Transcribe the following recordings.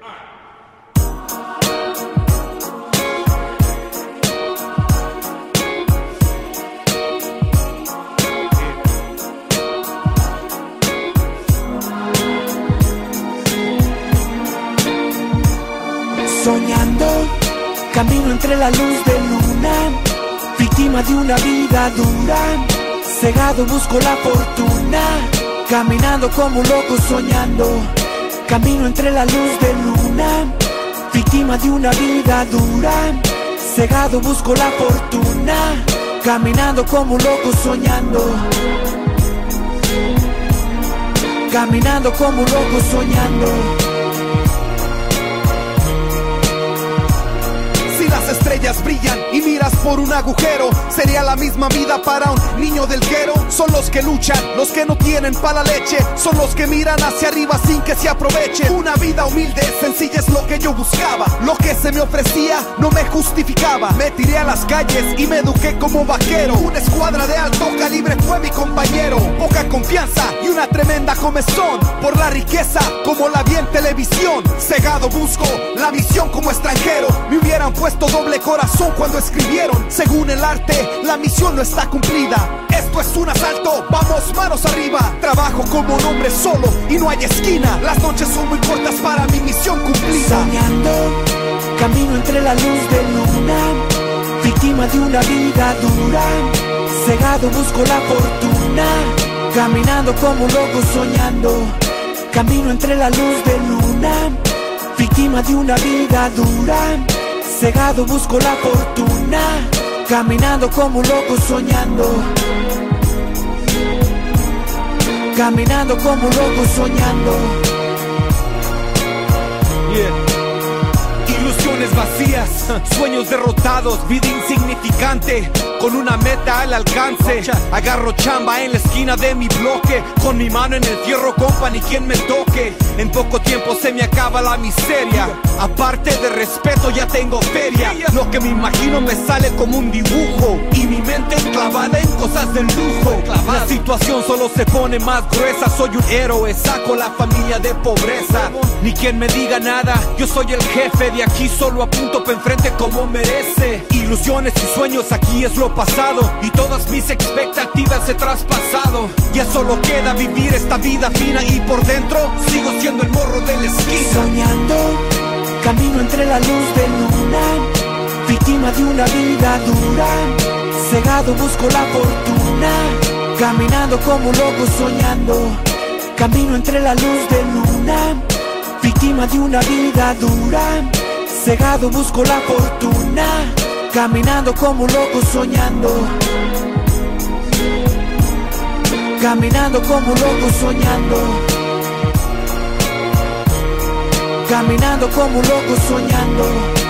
Soñando, camino entre la luz de luna, víctima de una vida dura, cegado busco la fortuna, caminando como un loco soñando, camino entre la luz de luna, víctima de una vida dura, cegado busco la fortuna, caminando como un loco soñando, caminando como un loco soñando. Las estrellas brillan y miras por un agujero, sería la misma vida para un niño del guero. Son los que luchan, los que no tienen pa' la leche, son los que miran hacia arriba sin que se aprovechen. Una vida humilde, sencilla es lo que yo buscaba, lo que se me ofrecía no me justificaba. Me tiré a las calles y me eduqué como vaquero, una escuadra de alto calibre fue mi compañero. Poca confianza y una tremenda comezón por la riqueza como la vi en televisión. Cegado busco la visión como extranjero, me hubieran puesto doble corazón cuando escribieron. Según el arte, la misión no está cumplida. Esto es un asalto, vamos manos arriba. Trabajo como un hombre solo y no hay esquina. Las noches son muy cortas para mi misión cumplida. Soñando, camino entre la luz de luna, víctima de una vida dura, cegado busco la fortuna, caminando como un loco soñando, camino entre la luz de luna, víctima de una vida dura, cegado busco la fortuna, caminando como un loco soñando, caminando como un loco soñando. Ilusiones vacías, sueños derrotados, vida insignificante, con una meta al alcance. Agarro chamba en la esquina de mi bloque, con mi mano en el fierro, compa, ni quien me toque. En poco tiempo se me acaba la miseria, aparte de respeto ya tengo feria. Lo que me imagino me sale como un dibujo, y mi mente clavada en cosas del lujo. La situación solo se pone más gruesa, soy un héroe, saco la familia de pobreza. Ni quien me diga nada, yo soy el jefe de aquí, solo apunto pa' enfrente como merece. Ilusiones y sueños aquí es lo pasado, y todas mis expectativas he traspasado. Ya solo queda vivir esta vida fina, y por dentro sigo siendo el morro de la esquina. Soñando, camino entre la luz de luna, víctima de una vida dura, cegado busco la fortuna, caminando como un loco soñando, camino entre la luz de luna, víctima de una vida dura, cegado busco la fortuna, caminando como un loco soñando, caminando como un loco soñando, caminando como un loco soñando,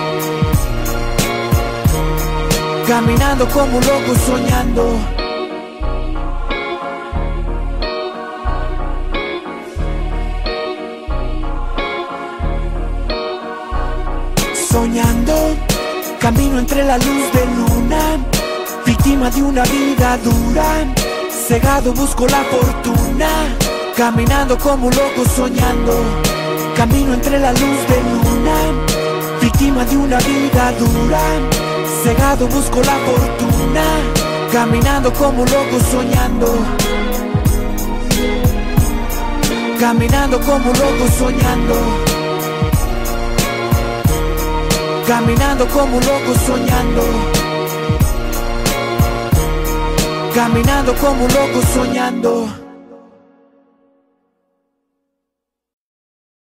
caminando como un loco soñando. Soñando, camino entre la luz de luna, víctima de una vida dura, cegado busco la fortuna, caminando como un loco soñando, camino entre la luz de luna, víctima de una vida dura, cegado busco la fortuna, caminando como un loco soñando, caminando como un loco soñando, caminando como un loco soñando, caminando como un loco soñando.